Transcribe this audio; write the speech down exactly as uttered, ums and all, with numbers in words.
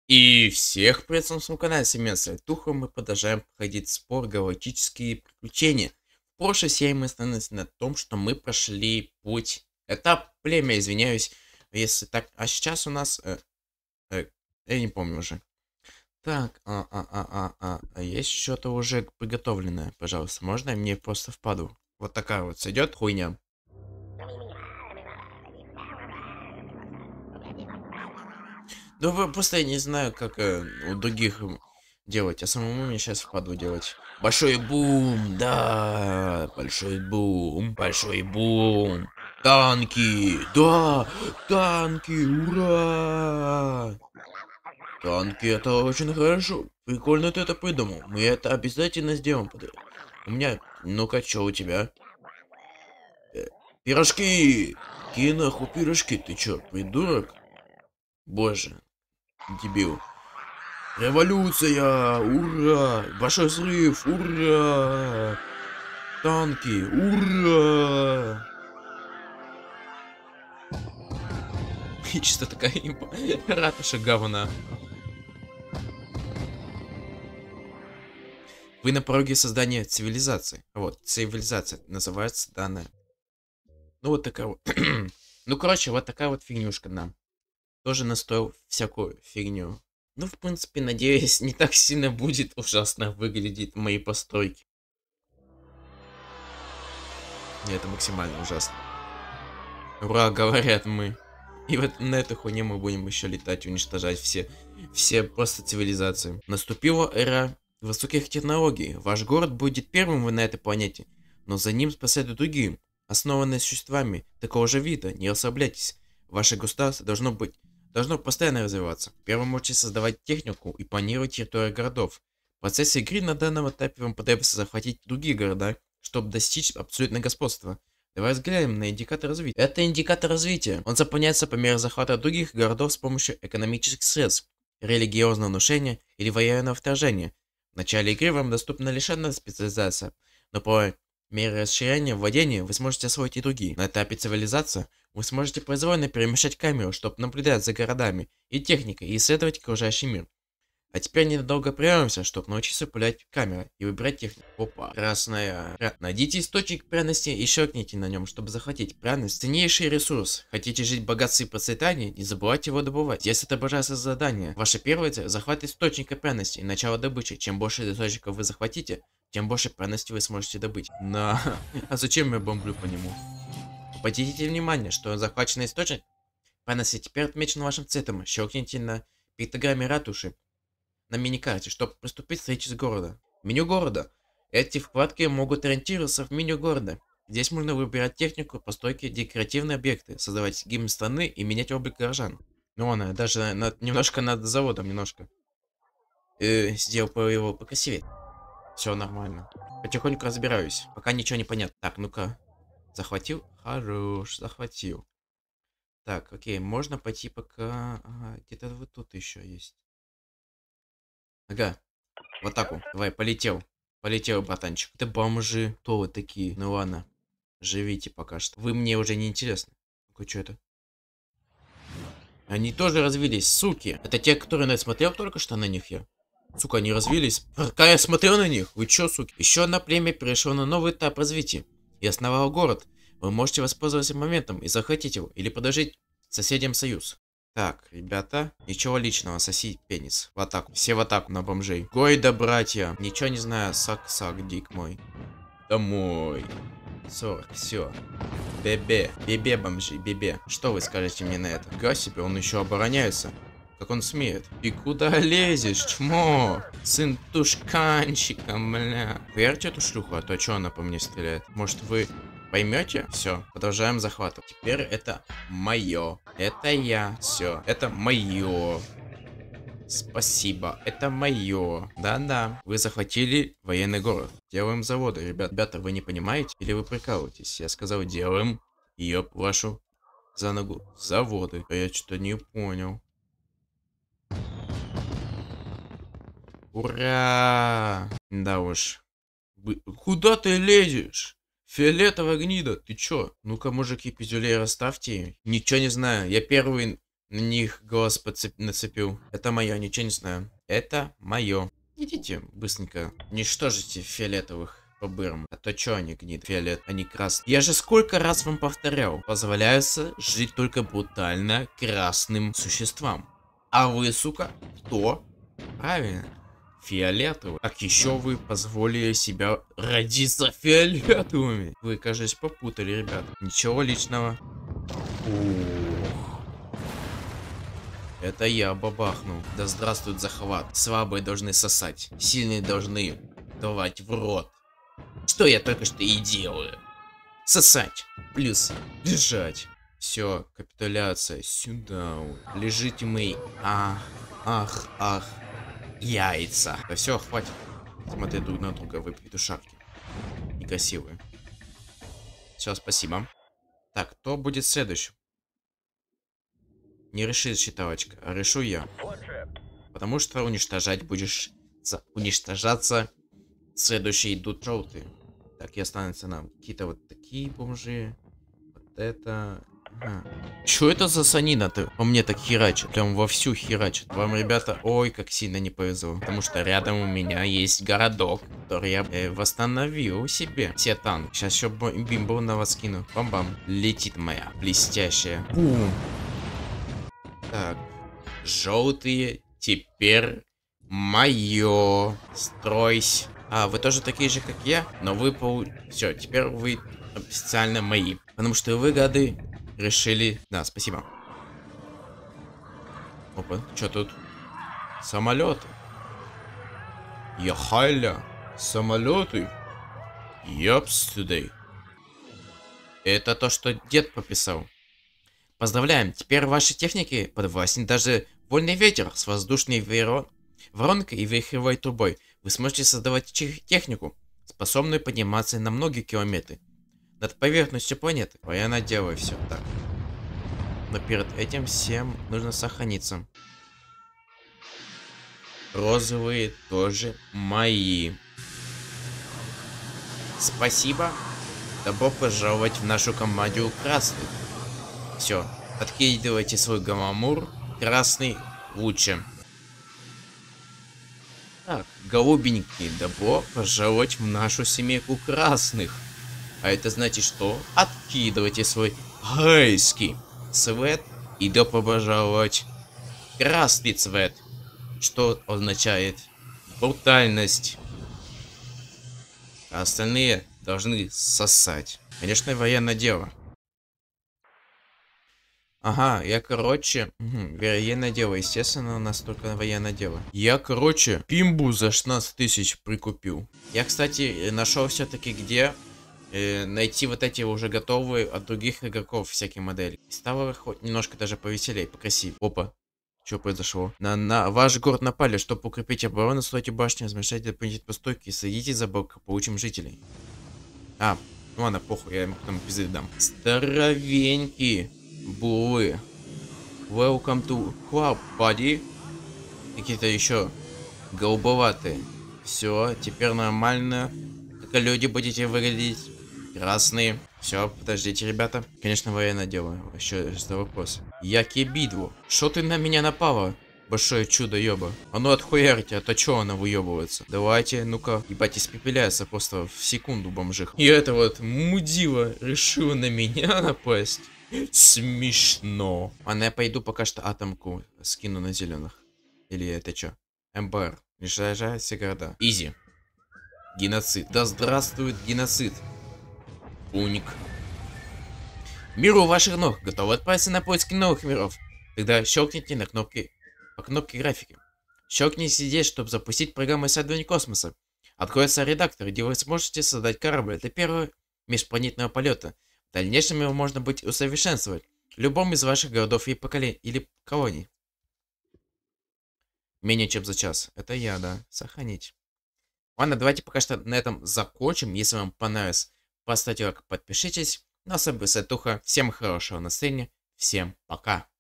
И всех при на своем канале Семенца Туха мы продолжаем проходить спор галактические приключения. В прошлой серии мы остановились на том, что мы прошли путь, этап племя, извиняюсь, если так. А сейчас у нас, э, э, я не помню уже. Так, а, а, а, а, а, а есть что-то уже приготовленное, пожалуйста, можно мне просто впаду? Вот такая вот сойдет хуйня. Ну, вы- просто я не знаю, как э, у других м, делать, а самому мне сейчас впаду делать. Большой бум, да, большой бум, большой бум. Танки, да, танки, ура! Танки, это очень хорошо. Прикольно ты это придумал. Мы это обязательно сделаем. Под- У меня, ну-ка, что у тебя? Э, Пирожки! Какие нахуй пирожки? Ты чё, придурок? Боже, дебил. Революция! Ура! Большой взрыв! Ура! Танки! Ура! И чисто такая имба. Ратуша говна. Вы на пороге создания цивилизации. Вот, цивилизация называется данная. Ну вот такая вот. Ну, короче, вот такая вот фигнюшка нам. Тоже настроил всякую фигню. Ну, в принципе, надеюсь, не так сильно будет ужасно выглядеть мои постройки. Это максимально ужасно. Ура, говорят мы. И вот на этой хуйне мы будем еще летать, уничтожать все, все просто цивилизации. Наступила эра высоких технологий. Ваш город будет первым на этой планете, но за ним последуют другие, основанные существами такого же вида. Не расслабляйтесь. Ваше государство должно быть, должно постоянно развиваться. Первым учить создавать технику и планировать территорию городов. В процессе игры на данном этапе вам потребуется захватить другие города, чтобы достичь абсолютного господства. Давай взглянем на индикатор развития. Это индикатор развития. Он заполняется по мере захвата других городов с помощью экономических средств, религиозного внушения или военного вторжения. В начале игры вам доступна лишь одна специализация, но по мере расширения владения вы сможете освоить и другие. На этапе цивилизации вы сможете произвольно перемещать камеру, чтобы наблюдать за городами и техникой и исследовать окружающий мир. А теперь ненадолго прервемся, чтобы научиться управлять камерой и выбирать технику. Опа, красная. Пря... Найдите источник пряности и щелкните на нем, чтобы захватить пряность. Ценнейший ресурс. Хотите жить в богатстве и процветании? Не забывайте его добывать. Здесь отображается задание. Ваше первое цель — захват источника пряности и начало добычи. Чем больше источников вы захватите, тем больше пряности вы сможете добыть. На. А зачем я бомблю по нему? Обратите внимание, что захваченный источник пряности теперь отмечен вашим цветом. Щелкните на пиктограмме ратуши на миникарте, чтобы приступить к строительству города. Меню города. Эти вкладки могут ориентироваться в меню города. Здесь можно выбирать технику, постройки, декоративные объекты, создавать гимн страны и менять облик горожан. Ну ладно, даже над, немножко над заводом, немножко. Э, сделал по его покрасивее. Все нормально. Потихоньку разбираюсь, пока ничего не понятно. Так, ну-ка. Захватил? Хорош, захватил. Так, окей, можно пойти пока... Ага, где-то вот тут еще есть. Ага, в атаку. Давай, полетел. Полетел, братанчик. Это бомжи. Кто вы такие? Ну ладно. Живите пока что. Вы мне уже не интересны. Ну-ка, что это? Они тоже развились, суки. Это те, которые я смотрел только что на них я. Сука, они развились. Пока я смотрел на них. Вы чё, суки? Еще одно племя перешло на новый этап развития и основало город. Вы можете воспользоваться моментом и захватить его, или предложить соседям союз. Так, ребята, ничего личного, соси пенис. В атаку. Все в атаку на бомжей. Гойда, братья. Ничего не знаю, сак-сак, дик мой. Домой. сорок, все. Бебе. Бебе, бомжи, бебе. Что вы скажете мне на это? Га себе, он еще обороняется. Как он смеет? И куда лезешь, чмо? Сын тушканчика, бля. Верьте эту шлюху, а то что она по мне стреляет? Может вы поймете? Все, продолжаем захват. Теперь это мое. Это я. Все, это мое. Спасибо, это мое. Да-да, вы захватили военный город. Делаем заводы, ребят. Ребята, вы не понимаете? Или вы прикалываетесь? Я сказал, делаем, ёб вашу за ногу, заводы. А я что-то не понял. Ура! Да уж. Вы... Куда ты лезешь? Фиолетовая гнида, ты чё? Ну-ка, мужики, пиздюлей расставьте. Ничего не знаю, я первый на них голос подцеп... нацепил. Это мое, ничего не знаю. Это мое. Идите быстренько, уничтожите фиолетовых по-бырому. А то чё они гнид? Фиолет, они красные. Я же сколько раз вам повторял. Позволяется жить только брутально красным существам. А вы, сука, кто? Правильно. Фиолетовый. Так еще вы позволили себя родиться фиолетовыми. Вы, кажется, попутали, ребят. Ничего личного. Ух. Это я бабахнул. Да здравствует захват. Слабые должны сосать. Сильные должны давать в рот. Что я только что и делаю. Сосать. Плюс лежать. Все, капитуляция. Сюда. Лежите мы. Ах, ах, ах. Яйца. Да все, хватит. Смотри друг на друга, вы петушарки. Некрасивые. Все, спасибо. Так, кто будет следующим? Не решит считалочка, а решу я. Потому что уничтожать будешь... Уничтожаться. Следующие идут желтые. Так, и останется нам какие-то вот такие бомжи. Вот это... Ага. Чё это за санина-то? По мне так херачит. Прям вовсю херачит. Вам, ребята, ой, как сильно не повезло. Потому что рядом у меня есть городок, который я э, восстановил себе. Все танки. Сейчас еще бимбу на вас кину. Бам-бам. Летит моя блестящая. Бум. Так. Желтые теперь мое. Стройсь. А, вы тоже такие же, как я? Но вы пол... Все, теперь вы официально мои. Потому что вы, гады, решили... Да, спасибо. Опа, что тут? Самолеты. Яхаля. Самолеты. Ёпс, today. Это то, что дед пописал. Поздравляем, теперь ваши техники подвластен даже вольный ветер с воздушной веро... воронкой и вихревой трубой. Вы сможете создавать технику, способную подниматься на многие километры над поверхностью планеты. Военно делаю все так. Но перед этим всем нужно сохраниться. Розовые тоже мои. Спасибо. Добро пожаловать в нашу команду красных. Все, откидывайте свой гамамур. Красный лучше. Так, голубенькие, добро пожаловать в нашу семейку красных. А это значит что? Откидывайте свой гайский цвет и добро пожаловать красный цвет. Что означает брутальность. А остальные должны сосать. Конечно, военное дело. Ага, я, короче, угу, военное дело, естественно, у нас только военное дело. Я, короче, пимбу за шестнадцать тысяч прикупил. Я, кстати, нашел все-таки где э, найти вот эти уже готовые от других игроков всякие модели. Стало хоть немножко даже повеселее, покрасивее. Опа, что произошло? На, на ваш город напали, чтобы укрепить оборону, стойте башни, размещайте дополнительные постойки и садитесь за бок, получим жителей. А, ну ладно, похуй, я ему потом пизды дам. Здоровенький. Булы. Welcome to club, buddy. Какие-то еще голубоватые. Все, теперь нормально. Как люди будете выглядеть. Красные. Все, подождите, ребята. Конечно, военное дело. Еще за вопрос. Яки бидлу. Что ты на меня напала? Большое чудо ёба. А ну отхуярьте, а то чё она выебывается? Давайте, ну-ка. Ебать, испепеляется просто в секунду бомжих. И это вот мудила решила на меня напасть. Смешно. Ладно, я пойду пока что атомку скину на зеленых. Или это что? МБР. Уничтожает все города. Изи. Геноцид. Да здравствует геноцид. Уник. Мир у ваших ног. Готовы отправиться на поиски новых миров. Тогда щелкните на кнопки по кнопке графики. Щелкните здесь, чтобы запустить программу исследования космоса. Откроется редактор, где вы сможете создать корабль для первого межпланетного полета. В дальнейшем его можно будет усовершенствовать в любом из ваших городов и поколений или колоний. Менее чем за час. Это я, да. Сохранить. Ладно, давайте пока что на этом закончим. Если вам понравилось, поставьте лайк, подпишитесь. Ну а с вами был Сайтуха. Всем хорошего настроения. Всем пока.